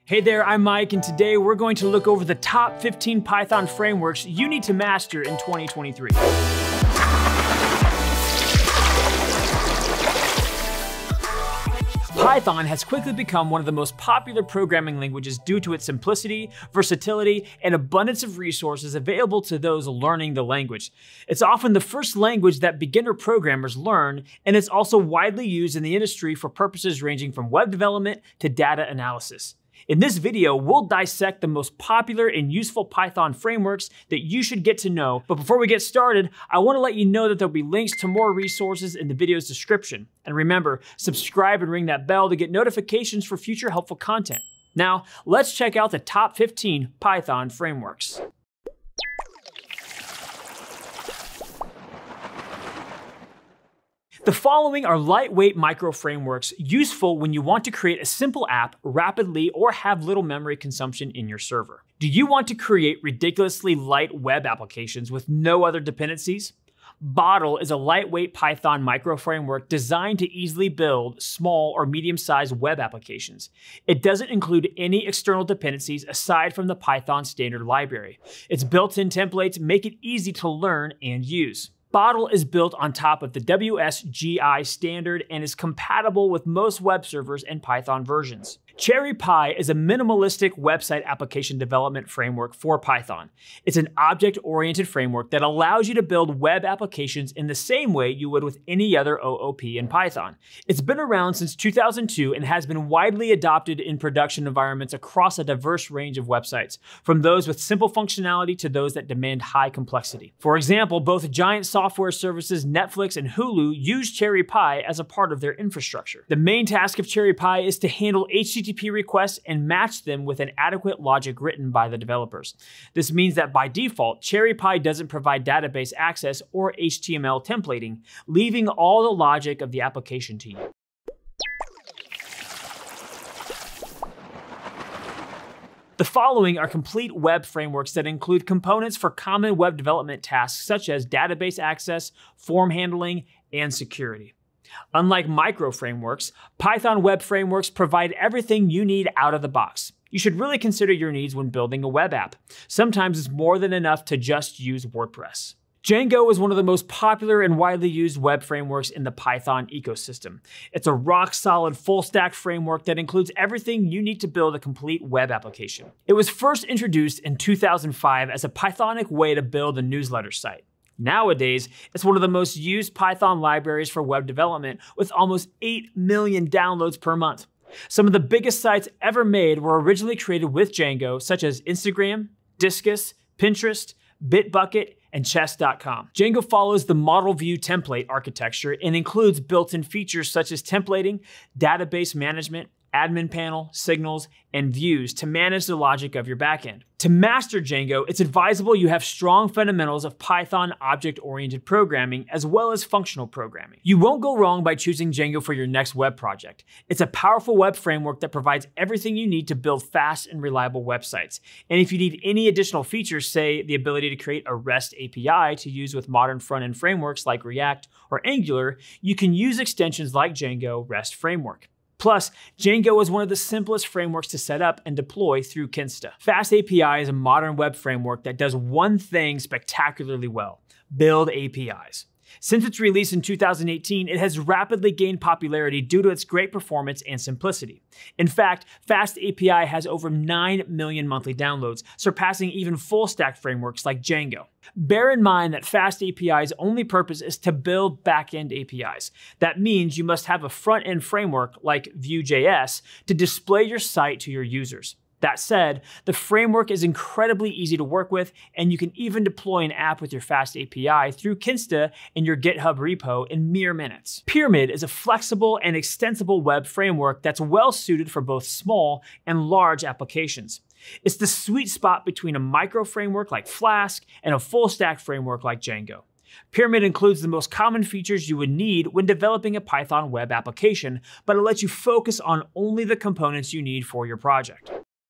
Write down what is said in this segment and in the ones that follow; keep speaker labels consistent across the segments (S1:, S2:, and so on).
S1: Hey there, I'm Mike, and today we're going to look over the top 15 Python frameworks you need to master in 2023. Python has quickly become one of the most popular programming languages due to its simplicity, versatility, and abundance of resources available to those learning the language. It's often the first language that beginner programmers learn, and it's also widely used in the industry for purposes ranging from web development to data analysis. In this video, we'll dissect the most popular and useful Python frameworks that you should get to know. But before we get started, I want to let you know that there'll be links to more resources in the video's description. And remember, subscribe and ring that bell to get notifications for future helpful content. Now, let's check out the top 15 Python frameworks. The following are lightweight micro frameworks useful when you want to create a simple app rapidly or have little memory consumption in your server. Do you want to create ridiculously light web applications with no other dependencies? Bottle is a lightweight Python micro framework designed to easily build small or medium-sized web applications. It doesn't include any external dependencies aside from the Python standard library. Its built-in templates make it easy to learn and use. Bottle is built on top of the WSGI standard and is compatible with most web servers and Python versions. CherryPy is a minimalistic website application development framework for Python. It's an object-oriented framework that allows you to build web applications in the same way you would with any other OOP in Python. It's been around since 2002 and has been widely adopted in production environments across a diverse range of websites, from those with simple functionality to those that demand high complexity. For example, both giant software services Netflix and Hulu use CherryPy as a part of their infrastructure. The main task of CherryPy is to handle HTTP requests and match them with an adequate logic written by the developers. This means that by default, CherryPy doesn't provide database access or HTML templating, leaving all the logic of the application to you. The following are complete web frameworks that include components for common web development tasks such as database access, form handling, and security. Unlike micro frameworks, Python web frameworks provide everything you need out of the box. You should really consider your needs when building a web app. Sometimes it's more than enough to just use WordPress. Django is one of the most popular and widely used web frameworks in the Python ecosystem. It's a rock-solid full-stack framework that includes everything you need to build a complete web application. It was first introduced in 2005 as a Pythonic way to build a newsletter site. Nowadays, it's one of the most used Python libraries for web development with almost 8 million downloads per month. Some of the biggest sites ever made were originally created with Django, such as Instagram, Discus, Pinterest, Bitbucket, and chess.com. Django follows the model view template architecture and includes built-in features such as templating, database management, admin panel, signals, and views to manage the logic of your backend. To master Django, it's advisable you have strong fundamentals of Python object-oriented programming as well as functional programming. You won't go wrong by choosing Django for your next web project. It's a powerful web framework that provides everything you need to build fast and reliable websites. And if you need any additional features, say the ability to create a REST API to use with modern front-end frameworks like React or Angular, you can use extensions like Django REST Framework. Plus, Django is one of the simplest frameworks to set up and deploy through Kinsta. FastAPI is a modern web framework that does one thing spectacularly well: build APIs. Since its release in 2018, it has rapidly gained popularity due to its great performance and simplicity. In fact, FastAPI has over 9 million monthly downloads, surpassing even full-stack frameworks like Django. Bear in mind that FastAPI's only purpose is to build back-end APIs. That means you must have a front-end framework like Vue.js to display your site to your users. That said, the framework is incredibly easy to work with, and you can even deploy an app with your FastAPI through Kinsta in your GitHub repo in mere minutes. Pyramid is a flexible and extensible web framework that's well suited for both small and large applications. It's the sweet spot between a micro framework like Flask and a full-stack framework like Django. Pyramid includes the most common features you would need when developing a Python web application, but it lets you focus on only the components you need for your project.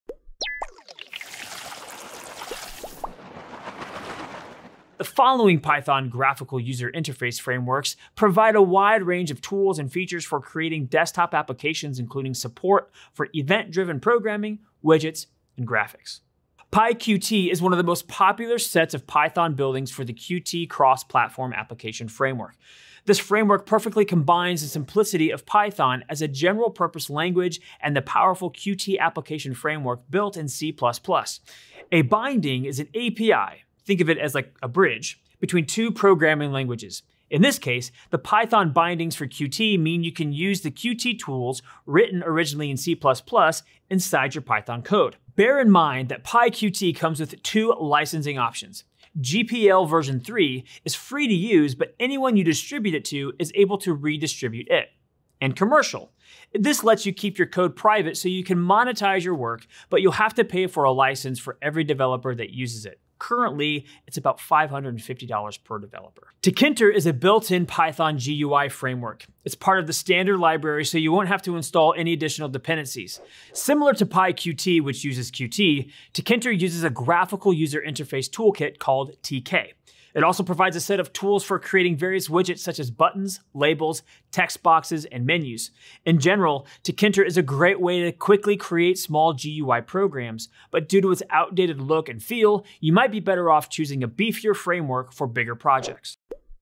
S1: The following Python graphical user interface frameworks provide a wide range of tools and features for creating desktop applications, including support for event-driven programming, widgets, and graphics. PyQt is one of the most popular sets of Python buildings for the Qt cross-platform application framework. This framework perfectly combines the simplicity of Python as a general-purpose language and the powerful Qt application framework built in C++. A binding is an API, think of it as like a bridge, between two programming languages. In this case, the Python bindings for Qt mean you can use the Qt tools written originally in C++ inside your Python code. Bear in mind that PyQt comes with two licensing options. GPL version 3 is free to use, but anyone you distribute it to is able to redistribute it. And commercial. This lets you keep your code private so you can monetize your work, but you'll have to pay for a license for every developer that uses it. Currently, it's about $550 per developer. Tkinter is a built-in Python GUI framework. It's part of the standard library, so you won't have to install any additional dependencies. Similar to PyQt, which uses Qt, Tkinter uses a graphical user interface toolkit called TK. It also provides a set of tools for creating various widgets such as buttons, labels, text boxes, and menus. In general, Tkinter is a great way to quickly create small GUI programs, but due to its outdated look and feel, you might be better off choosing a beefier framework for bigger projects.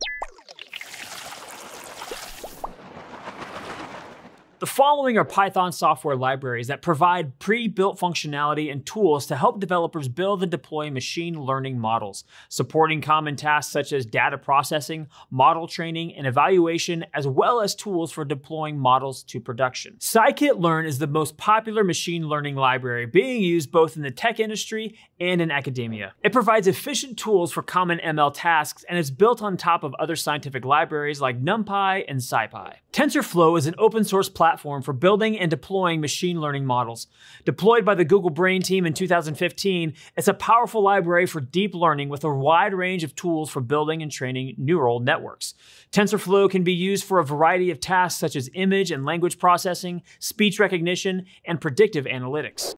S1: The following are Python software libraries that provide pre-built functionality and tools to help developers build and deploy machine learning models, supporting common tasks such as data processing, model training, and evaluation, as well as tools for deploying models to production. Scikit-lern is the most popular machine learning library, being used both in the tech industry and in academia. It provides efficient tools for common ML tasks and is built on top of other scientific libraries like NumPy and SciPy. TensorFlow is an open source platform for building and deploying machine learning models. Deployed by the Google Brain team in 2015, it's a powerful library for deep learning with a wide range of tools for building and training neural networks. TensorFlow can be used for a variety of tasks such as image and language processing, speech recognition, and predictive analytics.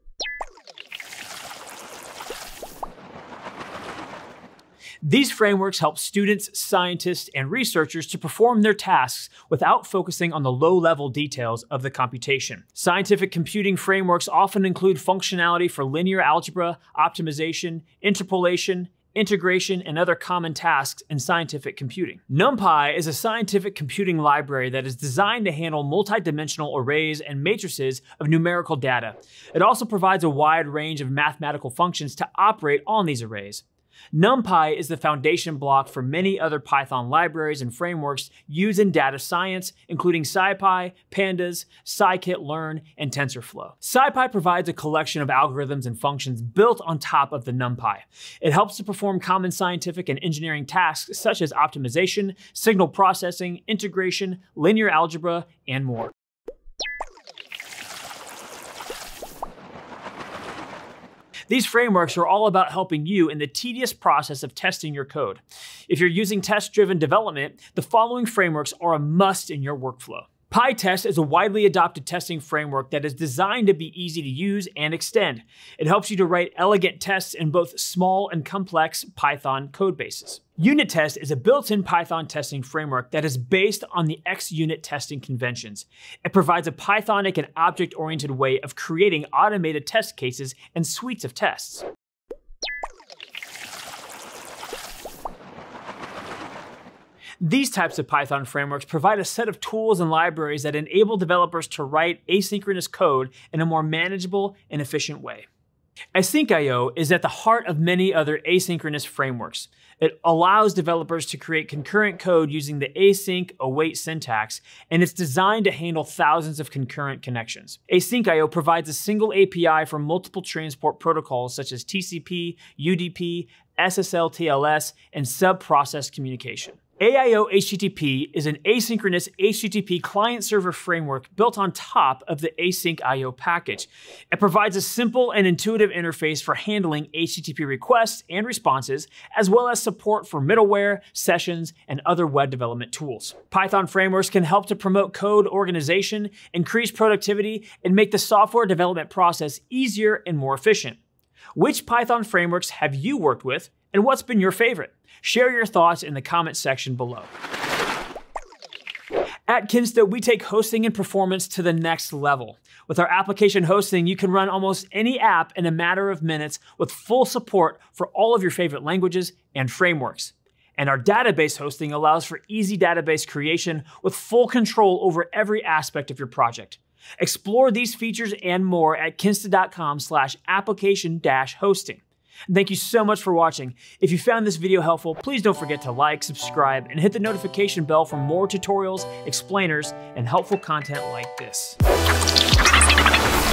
S1: These frameworks help students, scientists, and researchers to perform their tasks without focusing on the low-level details of the computation. Scientific computing frameworks often include functionality for linear algebra, optimization, interpolation, integration, and other common tasks in scientific computing. NumPy is a scientific computing library that is designed to handle multidimensional arrays and matrices of numerical data. It also provides a wide range of mathematical functions to operate on these arrays. NumPy is the foundation block for many other Python libraries and frameworks used in data science, including SciPy, Pandas, scikit-lern, and TensorFlow. SciPy provides a collection of algorithms and functions built on top of the NumPy. It helps to perform common scientific and engineering tasks such as optimization, signal processing, integration, linear algebra, and more. These frameworks are all about helping you in the tedious process of testing your code. If you're using test-driven development, the following frameworks are a must in your workflow. Pytest is a widely adopted testing framework that is designed to be easy to use and extend. It helps you to write elegant tests in both small and complex Python codebases. Unittest is a built-in Python testing framework that is based on the XUnit testing conventions. It provides a Pythonic and object-oriented way of creating automated test cases and suites of tests. These types of Python frameworks provide a set of tools and libraries that enable developers to write asynchronous code in a more manageable and efficient way. asyncio is at the heart of many other asynchronous frameworks. It allows developers to create concurrent code using the async await syntax, and it's designed to handle thousands of concurrent connections. Asyncio provides a single API for multiple transport protocols such as TCP, UDP, SSL/TLS, and sub-process communication. Aiohttp is an asynchronous HTTP client-server framework built on top of the async IO package. It provides a simple and intuitive interface for handling HTTP requests and responses, as well as support for middleware, sessions, and other web development tools. Python frameworks can help to promote code organization, increase productivity, and make the software development process easier and more efficient. Which Python frameworks have you worked with, and what's been your favorite? Share your thoughts in the comments section below. At Kinsta, we take hosting and performance to the next level. With our application hosting, you can run almost any app in a matter of minutes with full support for all of your favorite languages and frameworks. And our database hosting allows for easy database creation with full control over every aspect of your project. Explore these features and more at kinsta.com/application-hosting. And thank you so much for watching. If you found this video helpful, please don't forget to like, subscribe, and hit the notification bell for more tutorials, explainers, and helpful content like this.